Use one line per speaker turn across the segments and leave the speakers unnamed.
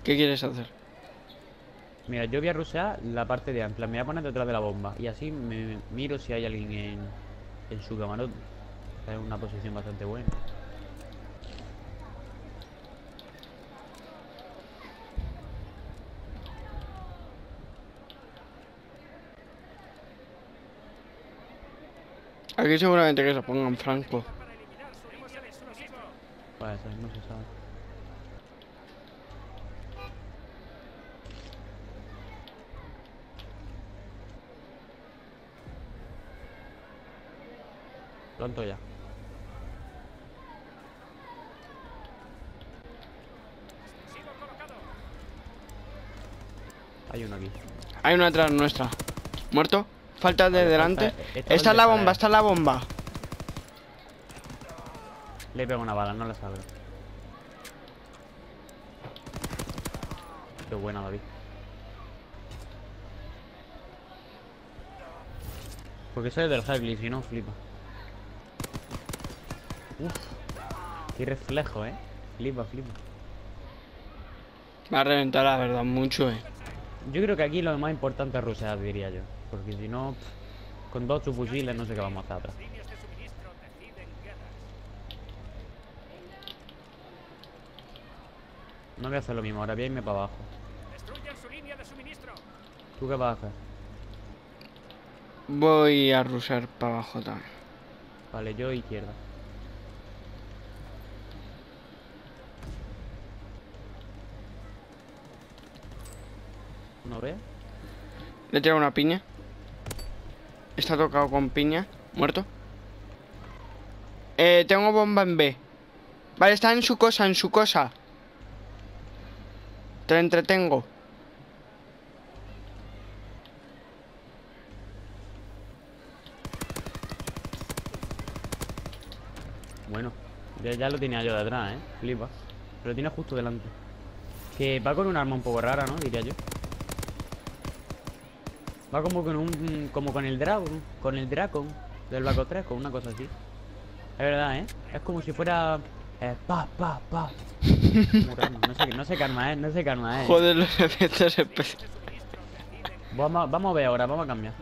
¿Qué quieres hacer?
Mira, yo voy a rushear la parte de A. En plan, me voy a poner detrás de la bomba. Y así me miro si hay alguien en su camarote. Es una posición bastante buena.
Aquí seguramente que se pongan franco.
Puede ser, no se sabe. Pronto ya. Hay uno aquí.
Hay uno atrás nuestra. ¿Muerto? Falta de
Vale,
delante.
estaba el
Está
de
la bomba,
escalera.
está la bomba.
Le pego una bala, no la sabe. Qué buena, David. Porque soy del Hagrid, si no, flipa. Uf, qué reflejo, Flipa, flipa.
Va a reventar la verdad, mucho,
Yo creo que aquí lo más importante es rushear, diría yo. Porque si no, con dos subfusiles no sé qué vamos a hacer atrás. No voy a hacer lo mismo, ahora voy a irme para abajo. ¿Tú qué vas a hacer?
Voy a rusar para abajo también.
Vale, yo izquierda. ¿No ves?
Le he tirado una piña. Está tocado con piña. Muerto. Tengo bomba en B. Vale, está en su cosa, en su cosa. Te entretengo.
Bueno, ya lo tenía yo detrás, Flipa. Pero lo tiene justo delante. Que va con un arma un poco rara, ¿no? Diría yo. Va como con el Dragon. Con el Dracon del Black Ops 3, con una cosa así. Es verdad, Es como si fuera. Pa. Muy raro. No sé qué arma es, no sé qué arma es.
Joder, los efectos especiales.
Vamos a ver ahora, vamos a cambiar.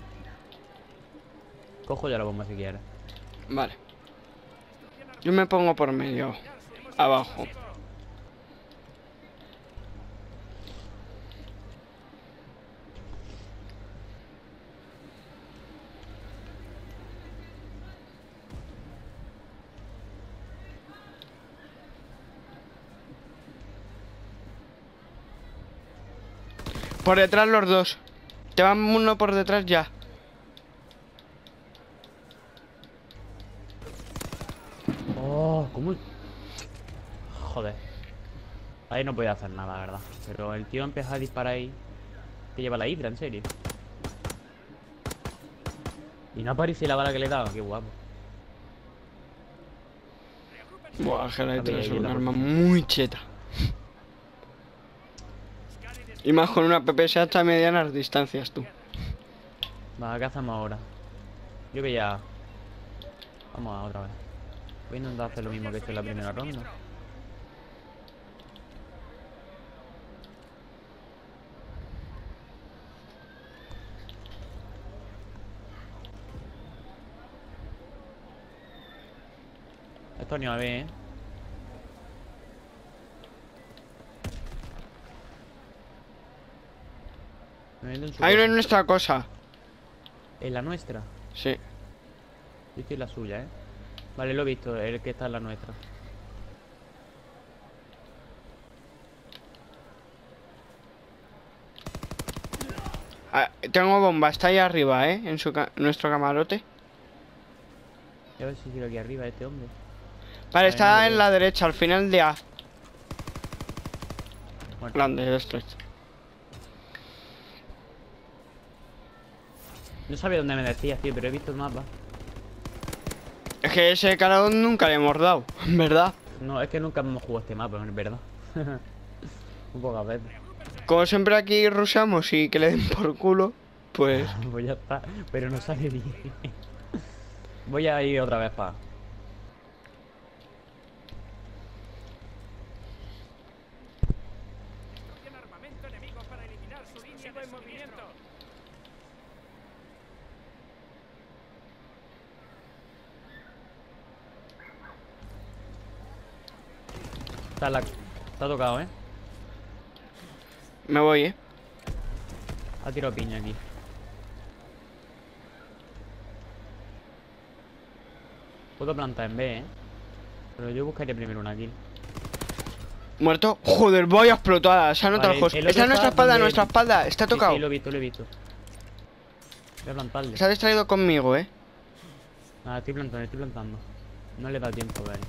Cojo ya la bomba si quieres.
Vale. Yo me pongo por medio. Abajo. Por detrás los dos. Te van uno por detrás ya.
Oh, ¿cómo? Joder. Ahí no podía hacer nada, la verdad. Pero el tío empieza a disparar ahí. Que lleva la hidra, en serio. Y no aparece la bala que le he dado. Qué guapo.
Buah, que la
A ver,
E3 es
ahí en
un
la
arma
posición.
muy cheta. Y más con una PPS hasta medianas distancias, tú.
Va, ¿qué hacemos ahora? Yo que ya... Vamos a otra vez. Voy a intentar hacer lo mismo que he hecho en la primera ronda. Esto ni a ver, Me venden su
Hay uno
cosa.
en nuestra cosa.
¿En la nuestra?
Sí.
Yo estoy en la suya, Vale, lo he visto, el que está en la nuestra.
Ah, tengo bomba, está ahí arriba, en nuestro camarote.
A ver si quiero aquí arriba este hombre.
Vale,
A ver, no lo
está en
veo.
la derecha, al final de A.
Muerto.
Grande, esto es.
No sabía dónde me decías, tío, pero he visto el mapa.
Es que ese caladón nunca le hemos dado, ¿verdad?
No, es que nunca hemos jugado este mapa, en verdad. Un poco a veces.
Como siempre aquí rushamos y que le den por culo, pues...
Pues ya está. Pero no sale bien. Voy a ir otra vez para... Está tocado, ¿eh?
Me voy,
Ha tirado piña aquí. Puedo plantar en B, ¿eh? Pero yo buscaría primero una kill.
Muerto. Joder, voy a explotar. Se ha notado
Vale,
el host.
el otro
Está en nuestra
está
espalda,
donde-
en nuestra espalda. Está tocado.
Sí, lo he visto, lo he visto. Voy a plantarle.
Se ha distraído conmigo,
Nada, estoy plantando. No le da tiempo, vale.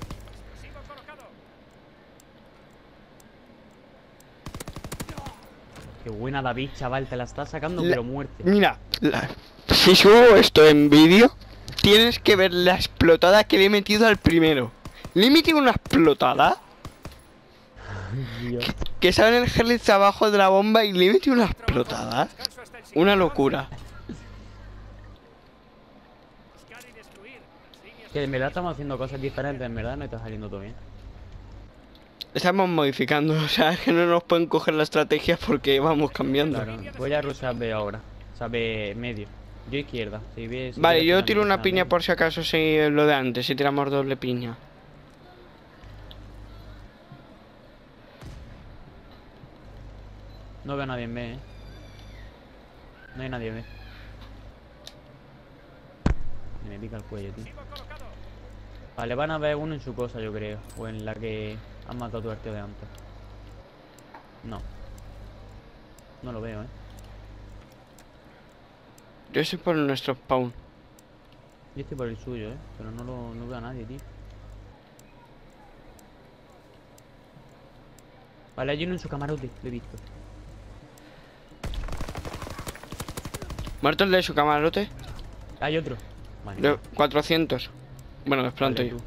Qué buena David, chaval, te la estás sacando,
La-
pero muerte.
Mira, si subo esto en vídeo, tienes que ver la explotada que le he metido al primero. Le he metido una explotada
Dios.
que sale en el Helix abajo de la bomba y le he metido una explotada. Una locura.
Que en verdad estamos haciendo cosas diferentes, en verdad no está saliendo todo bien.
Estamos modificando, o sea, es que no nos pueden coger la estrategia porque vamos cambiando.
Claro, voy a rushar B ahora. O sea, B medio. Yo izquierda. Si
Vale,
quieres
yo
tú
tiro
también
una
rushar
piña
medio.
por si acaso si lo de antes, si tiramos doble piña.
No veo a nadie en B, No hay nadie en B. Me pica el cuello, tío. Vale, van a ver uno en su cosa, yo creo. O en la que han matado a tu arqueo de antes. No. No lo veo,
Yo estoy por nuestro spawn.
Yo estoy por el suyo, pero no veo a nadie, tío. Vale, hay uno en su camarote, lo he visto.
¿Muerto el de su camarote?
Hay otro. Vale,
De 400. Bueno, es pronto
vale,
yo.
tú.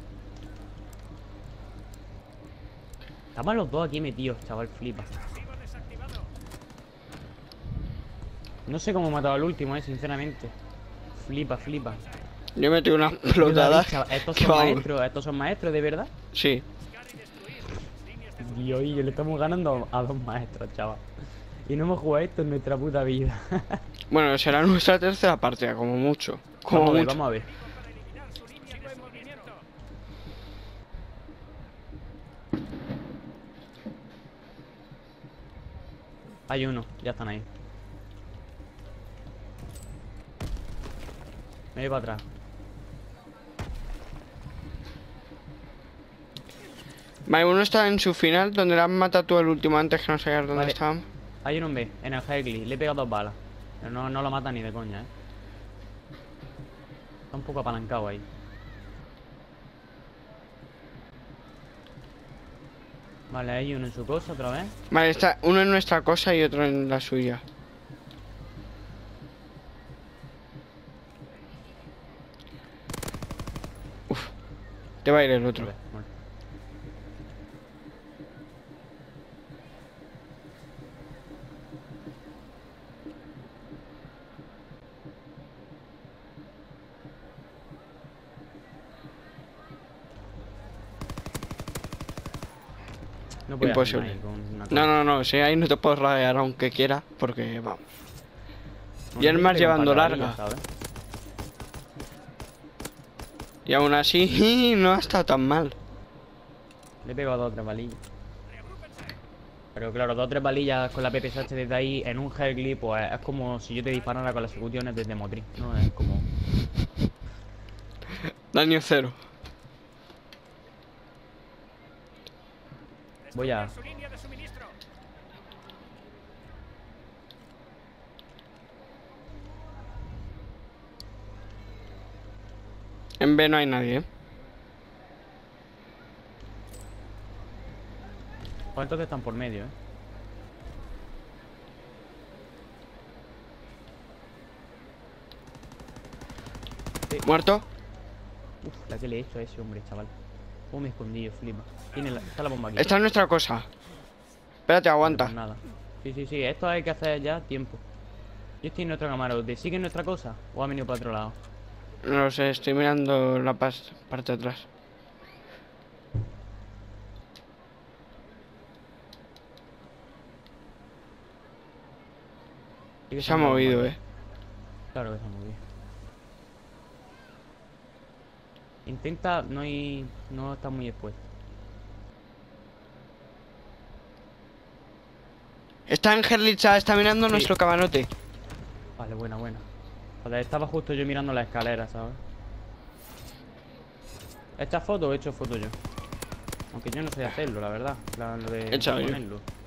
Estaban los dos aquí metidos, chaval, flipa. No sé cómo he matado al último, sinceramente. Flipa.
Yo he metido una
David,
explotada.
chaval, estos
que
son
vamos.
maestros, de verdad.
Sí.
Dios, y le estamos ganando a dos maestros, chaval. Y no hemos jugado esto en nuestra puta vida.
Bueno, será nuestra tercera partida, como mucho. Como
Vamos a ver,
mucho.
vamos a ver. Hay uno, ya están ahí. Me voy para atrás.
Vale, uno está en su final, donde le han matado tú el último antes que no sabías dónde
Vale.
estaban.
Hay uno en B, en el Hegli. Le he pegado 2 balas. Pero no lo mata ni de coña, Está un poco apalancado ahí. Vale, hay uno en su cosa otra vez.
Vale, está uno en nuestra cosa y otro en la suya. Uf, te va a ir el otro.
Vale, muerto. No puedo hacer
Imposible.
ahí con una
No, si ahí no te puedo rayar aunque quiera, porque vamos.
cosa.
Y el
Bueno,
más
le pego un
llevando
par de
larga.
balas, ¿sabes?
Y aún así, no ha estado tan mal.
Le he pegado 2 o 3 balillas. Pero claro, 2 o 3 balillas con la PPSH desde ahí en un Hegli, pues es como si yo te disparara con las ejecuciones desde Motril, ¿no? Es como...
Daño cero.
Voy a...
En B no hay nadie,
¿Cuántos que están por medio,
¿Muerto?
Uf, la que le he hecho a ese hombre, chaval. Oh, me escondí, flipa. Está la bomba aquí.
Está en nuestra cosa. Espérate,
Vale,
aguanta.
pues nada. Sí, esto hay que hacer ya tiempo. Yo estoy en nuestro camarote. ¿Sigue en nuestra cosa? ¿O ha venido para otro lado?
No lo sé, estoy mirando la parte de atrás.
Sí que
Se ha
andado
movido,
mal. Claro que se ha movido. Intenta no estar muy expuesto.
Está en Gerlitza, está mirando
Sí.
nuestro camarote.
Vale, buena, buena. Joder, estaba justo yo mirando la escalera, ¿sabes? ¿Esta foto o he hecho foto yo? Aunque yo no sé hacerlo, la verdad. Lo de
Hecho yo.
ponerlo.